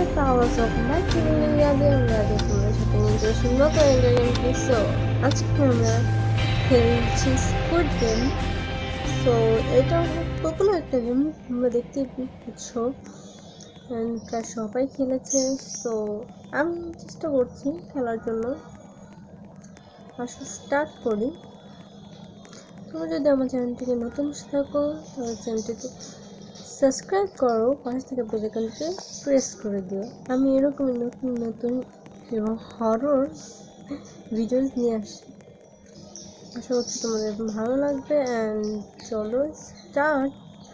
Flowers of Matrimony Radiyah তোমরা সাথে interesting মতো এন্টারটেইনমেন্ট। সো আজকে আমরা খেলছি স্কুইড গেম। সো এটা অনেক পপুলার একটা গেম, তোমরা দেখতেই পাচ্ছ, প্রায় সবাই খেলেছে। সো আমি চেষ্টা করছি খেলার জন্য। আসলে স্টার্ট করি। তোমরা যদি আমার চ্যানেলটিকে নতুন থাকো তাহলে চ্যানেলটিতে সাবস্ক্রাইব করো, পাশ থেকে বেল আইকনটি প্রেস করে দিও। আমি এরকম নতুন নতুন এবং হরর ভিডিওস নিয়ে আসি। আশা করছি তোমাদের ভালো লাগবে। অ্যান্ড চলো স্টার্ট।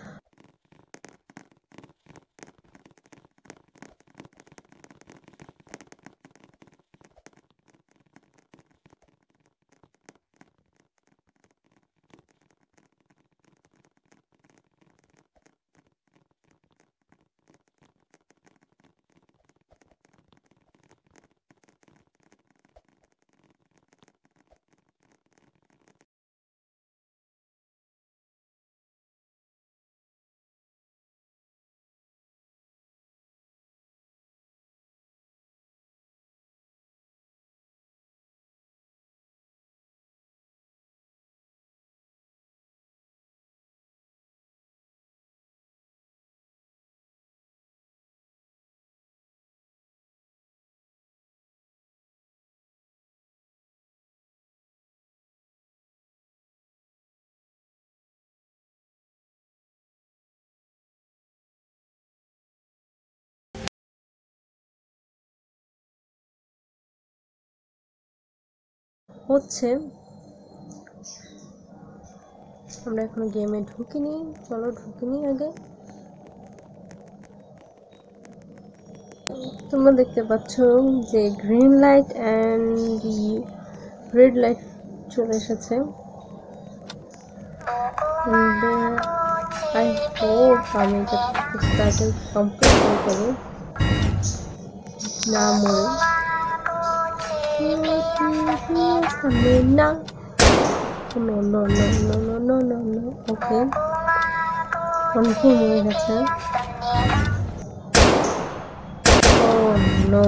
হচ্ছে আমরা এখনো গেমে ঢুকিনি, চলো ঢুকিনি আগে। তোমরা দেখতে পাচ্ছ যে green light and red light চলে এসেছে। আই হোপ আমি এটা কমপ্লিট করবো না মরে। না no no no no no no no no. Okay, অনেকেই মরে গেছে। Oh no.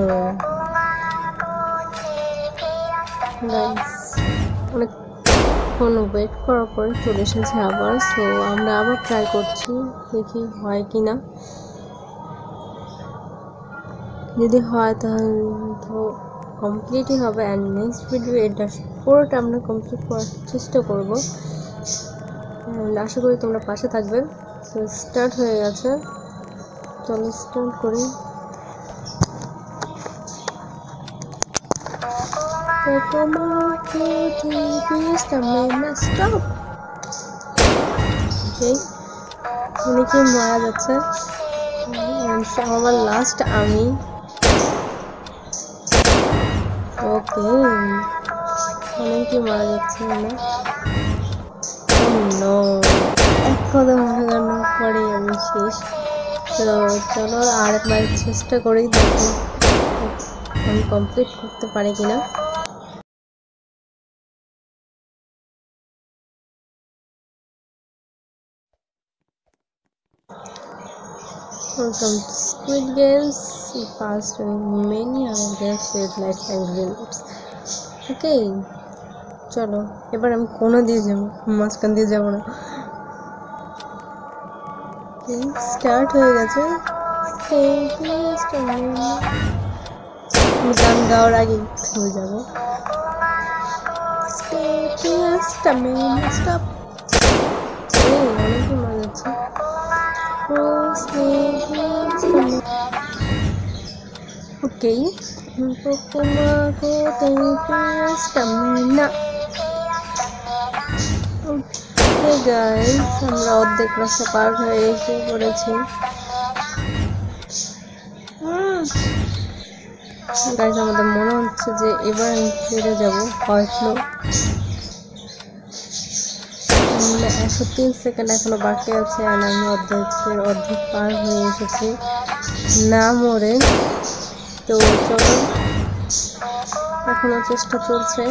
অনেকক্ষণ ওয়েট করার পরে চলে এসেছে আবার। সো আমরা আবার ট্রাই করছি, দেখি হয় কি না। যদি হয় তাহলে তো কমপ্লিটই হবে। অ্যান্ড নেক্সট ভিডিও এটা পুরোটা আমরা কমপ্লিট করার চেষ্টা করব। আশা করি তোমরা পাশে থাকবে। সো স্টার্ট হয়ে গেছে, চলো স্টার্ট করি। অনেকেই মারা যাচ্ছে। আমার লাস্ট আমি। ওকে, অনেকেই মারা যাচ্ছে। এক কদম ভাগানোর পরে আমি শেষ। তো চলো আরেকবার চেষ্টা করি, দেখি আমি কমপ্লিট করতে পারি কিনা। Welcome to Squid Games. We passed many other games with light and green lights. Okay, চলো এবার আমি কোনা দিয়ে যাবো, মাঝখান দিয়ে যাবো না। স্টার্ট হয়ে গেছে। গান গাওয়ার আগে হয়ে যাবো। অনেকে মারা যাচ্ছে। Okay, guys, আমরা অর্ধেক রাস্তা পার হয়ে এসে পড়েছি। গাইজ আমাদের মনে হচ্ছে যে এবার আমি ফিরে যাবো হয়তো। 103 সেকেন্ড এখনো বাকি আছে। আর আমি অর্ধেক পার হয়ে এসেছি না মরে। তো চলো, এখনো চেষ্টা চলছে।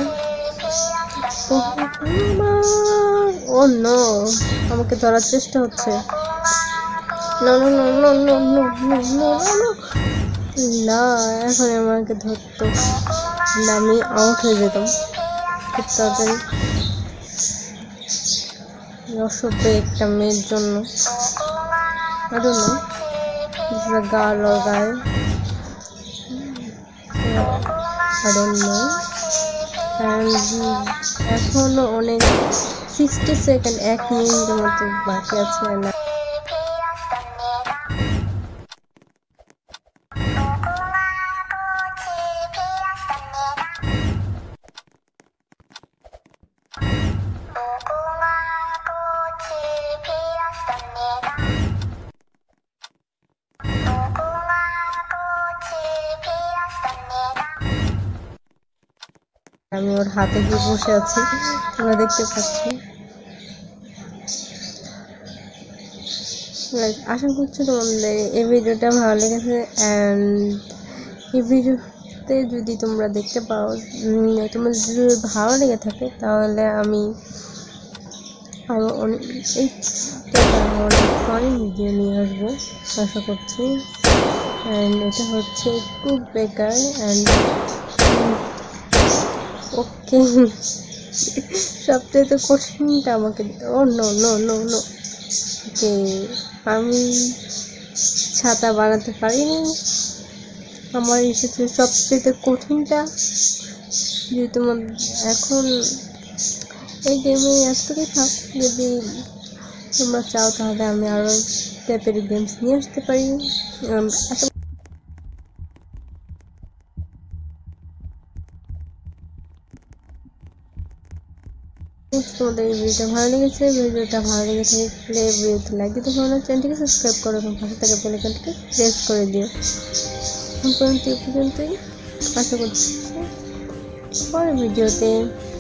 ও নো, আমাকে ধরার চেষ্টা হচ্ছে। No, no, no, no, no, no, no, no, no, no. না, এখন আমাকে ধরতো না, আমি আউট হয়ে যেতাম খুব তাড়াতাড়ি। অসভ্য একটা মেয়ের জন্য। I don't know. This is a girl or guy. I don't know. And এখনো অনেক 60 সেকেন্ড, 1 মিনিটের মতো বাকি আছে। আমি ওর হাতে গিয়ে বসে আছি, তোমরা দেখতে পাচ্ছি। আশা করছি তোমাদের এই ভিডিওটা ভালো লেগেছে। অ্যান্ড এই ভিডিওতে যদি তোমরা দেখতে পাও, তোমাদের যদি ভালো লেগে থাকে, তাহলে আমি আরও অনেক ফানি ভিডিও নিয়ে আসবো আশা করছি। অ্যান্ড এটা হচ্ছে কুক বেকার। অ্যান্ড ওকে, সবচেয়ে কঠিনটা আমাকে, oh no no no no, okay, আমি ছাতা বানাতে পারিনি, আমার এসেছে সবচেয়ে কঠিনটা। যদি তোমার এখন এই গেমে এতটাই থাক, যদি তোমরা চাও তাহলে আমি আরও টাইপের গেমস নিয়ে আসতে পারি। তোমাদের এই ভিডিওটা ভালো লেগেছে, ভিডিওটা ভালো লেগে থাকলে ভিডিওতে লাইক দিতে পারো না, চ্যানেলটিকে সাবস্ক্রাইব করো এবং পাশে থাকা বেল আইকনটিকে প্রেস করে দিও। এই পর্যন্তই আশা করছি পরের ভিডিওতে